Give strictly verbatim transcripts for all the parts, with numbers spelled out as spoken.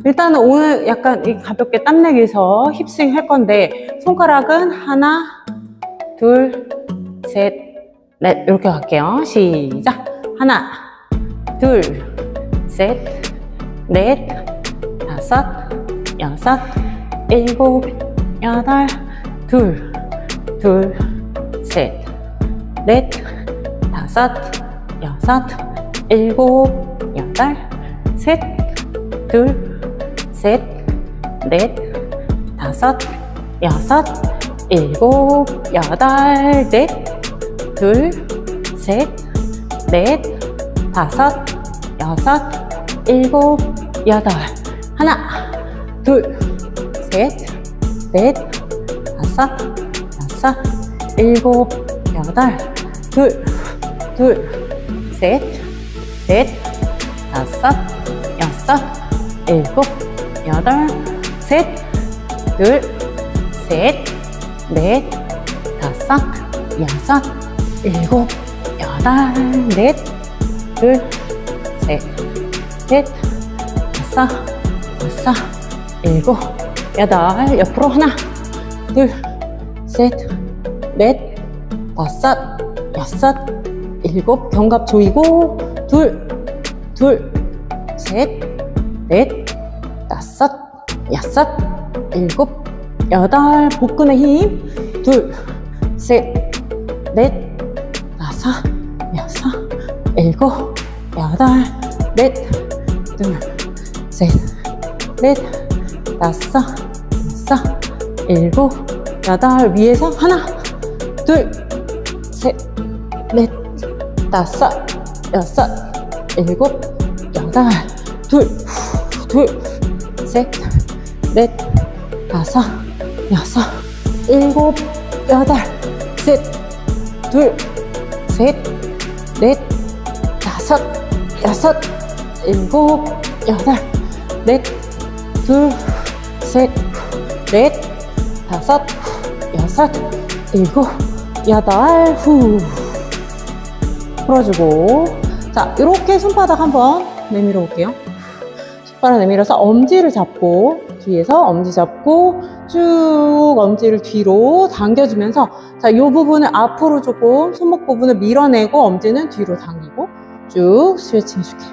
일단은 오늘 약간 가볍게 땀내기 위해서 힙스윙 할 건데, 손가락은 하나, 둘, 셋, 넷 이렇게 갈게요. 시작. 하나, 둘, 셋, 넷, 다섯, 여섯, 일곱, 여덟, 둘, 둘, 셋, 넷, 다섯, 여섯, 일곱, 여덟, 셋, 둘, 셋, 넷, 다섯, 여섯, 일곱, 여덟, 넷, 둘, 셋, 넷, 다섯, 여섯, 일곱, 여덟. 하나, 둘, 셋, 넷, 다섯, 여섯, 일곱, 여덟, 둘, 둘, 셋, 넷, 다섯, 여섯, 일곱, 여덟, 셋, 둘, 셋, 넷, 다섯, 여섯, 일곱, 여덟, 넷, 둘, 셋, 넷, 다섯, 여섯, 일곱, 여덟. 옆으로 하나, 둘, 셋, 넷, 다섯, 여섯, 일곱. 견갑 조이고, 둘, 둘, 셋, 넷, 다섯, 여섯, 일곱, 여덟. 복근에 힘. 둘, 셋, 넷, 다섯, 여섯, 일곱, 여덟, 넷, 둘, 셋, 넷, 다섯, 여섯, 일곱, 여덟. 위에서 하나, 둘, 셋, 넷, 다섯, 여섯, 일곱, 여덟. 둘, 둘, 셋, 넷, 다섯, 여섯, 일곱, 여덟. 셋, 둘, 셋, 넷, 다섯, 여섯, 일곱, 여덟. 넷, 둘, 셋, 넷, 다섯, 여섯, 일곱, 여덟. 후. 풀어주고. 자, 이렇게 손바닥 한번 내밀어 볼게요. 손바닥 내밀어서 엄지를 잡고, 뒤에서 엄지 잡고 쭉 엄지를 뒤로 당겨주면서, 자, 이 부분을 앞으로 조금 손목 부분을 밀어내고 엄지는 뒤로 당기고 쭉 스트레칭 해줄게요.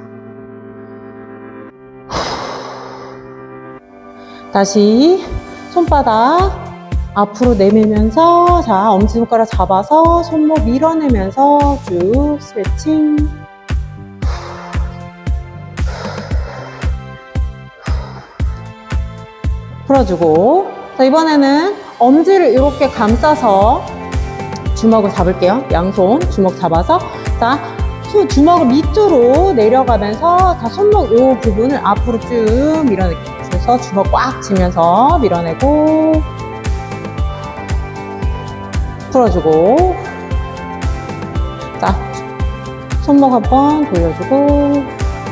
다시 손바닥 앞으로 내밀면서, 자, 엄지손가락 잡아서 손목 밀어내면서 쭉 스트레칭. 풀어주고. 자, 이번에는 엄지를 이렇게 감싸서 주먹을 잡을게요. 양손 주먹 잡아서, 자, 주먹을 밑으로 내려가면서, 자, 손목 이 부분을 앞으로 쭉 밀어낼게요. 그래서 주먹 꽉 쥐면서 밀어내고, 풀어주고. 자, 손목 한번 돌려주고,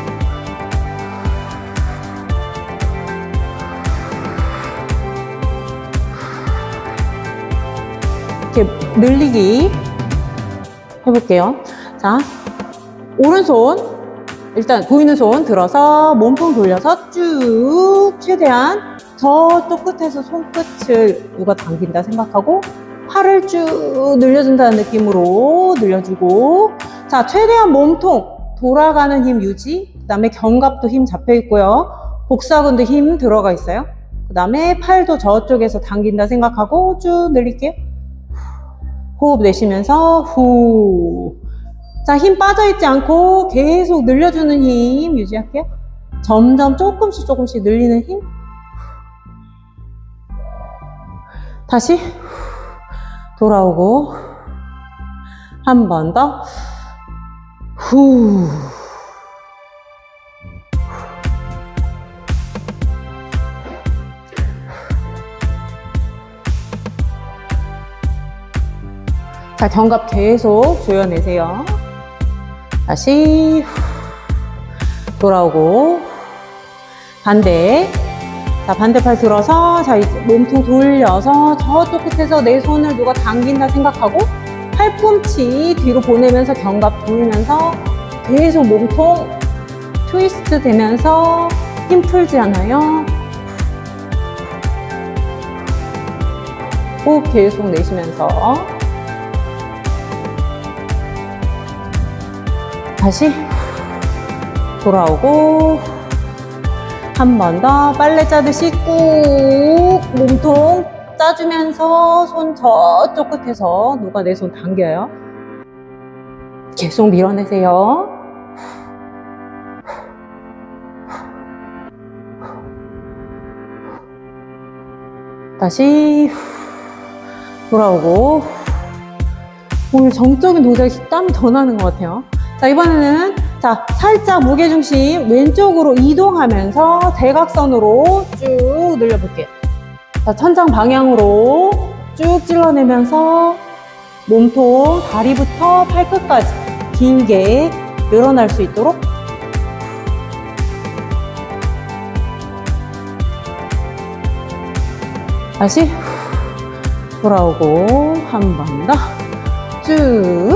이렇게 늘리기 해볼게요. 자, 오른손 일단 보이는 손 들어서 몸통 돌려서 쭉 최대한 저쪽 끝에서 손끝을 누가 당긴다 생각하고 팔을 쭉 늘려준다는 느낌으로 늘려주고, 자, 최대한 몸통 돌아가는 힘 유지, 그 다음에 견갑도 힘 잡혀 있고요, 복사근도 힘 들어가 있어요. 그 다음에 팔도 저쪽에서 당긴다 생각하고 쭉 늘릴게요. 호흡 내쉬면서 후. 자, 힘 빠져있지 않고 계속 늘려주는 힘 유지할게요. 점점 조금씩 조금씩 늘리는 힘. 다시 돌아오고 한 번 더 후. 자, 견갑 계속 조여내세요. 다시 돌아오고 반대. 자, 반대팔 들어서, 자, 몸통 돌려서 저쪽 끝에서 내 손을 누가 당긴다 생각하고 팔꿈치 뒤로 보내면서 견갑 돌면서 계속 몸통 트위스트 되면서 힘 풀지 않아요? 호흡 계속 내쉬면서 다시 돌아오고 한 번 더 빨래 짜듯이 꾹 몸통 짜주면서 손 저쪽 끝에서 누가 내 손 당겨요. 계속 밀어내세요. 다시 돌아오고 오늘 정적인 동작이 땀이 더 나는 것 같아요. 자, 이번에는 자 살짝 무게중심 왼쪽으로 이동하면서 대각선으로 쭉 늘려볼게요. 자, 천장 방향으로 쭉 찔러내면서 몸통 다리부터 팔끝까지 길게 늘어날 수 있도록 다시 돌아오고 한 번 더 쭉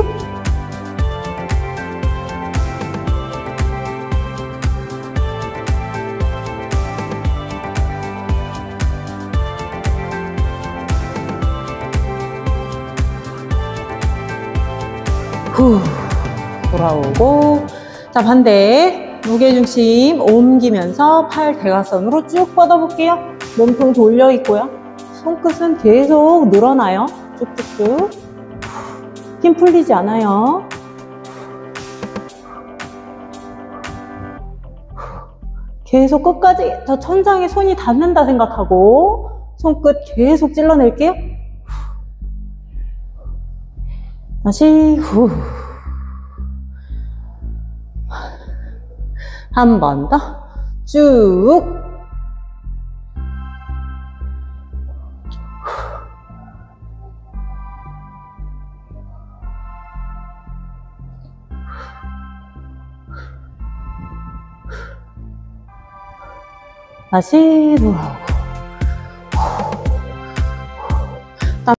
후 돌아오고 자 반대 무게중심 옮기면서 팔 대각선으로 쭉 뻗어볼게요. 몸통 돌려 있고요. 손끝은 계속 늘어나요. 쭉쭉쭉 힘 풀리지 않아요. 계속 끝까지 저 천장에 손이 닿는다 생각하고 손끝 계속 찔러낼게요. 다시 후 한 번 더 쭉 다시 돌아오고